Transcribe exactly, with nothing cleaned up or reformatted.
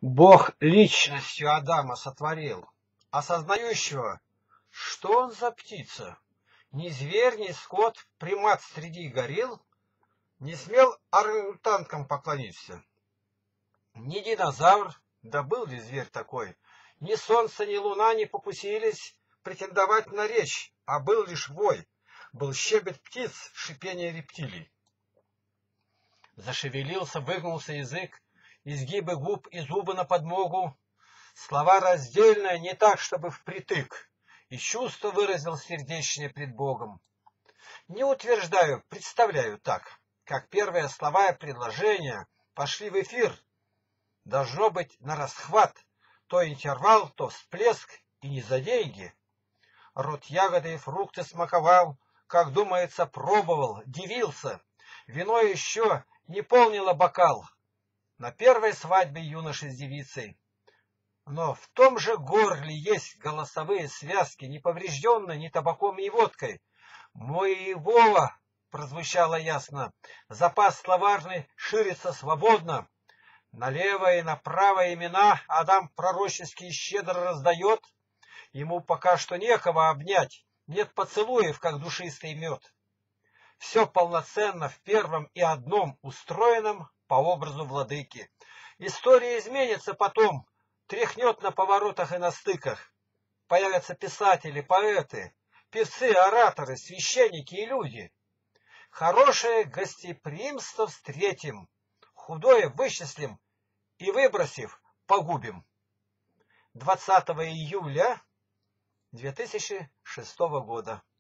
Бог личностью Адама сотворил, осознающего, что он за птица. Ни зверь, ни скот, примат среди горилл, не смел орангутанкам поклониться. Ни динозавр, да был ли зверь такой, ни солнце, ни луна не покусились претендовать на речь, а был лишь вой, был щебет птиц, шипение рептилий. Зашевелился, выгнулся язык, изгибы губ и зубы на подмогу. Слова раздельные, не так, чтобы впритык, и чувство выразил сердечное пред Богом. Не утверждаю, представляю так, как первые слова и предложения пошли в эфир. Должно быть на расхват, то интервал, то всплеск, и не за деньги. Рот ягоды и фрукты смаковал, как думается, пробовал, дивился. Вино еще не полнило бокал на первой свадьбе юноши с девицей. Но в том же горле есть голосовые связки, не поврежденные ни табаком, ни водкой. Моего, прозвучало ясно, запас словарный ширится свободно. Налево и направо имена Адам пророчески щедро раздает. Ему пока что некого обнять, нет поцелуев, как душистый мед. Все полноценно в первом и одном устроенном по образу владыки. История изменится потом, тряхнет на поворотах и на стыках. Появятся писатели, поэты, певцы, ораторы, священники и люди. Хорошее гостеприимство встретим, худое вычислим и, выбросив, погубим. двадцатого июля две тысячи шестого года.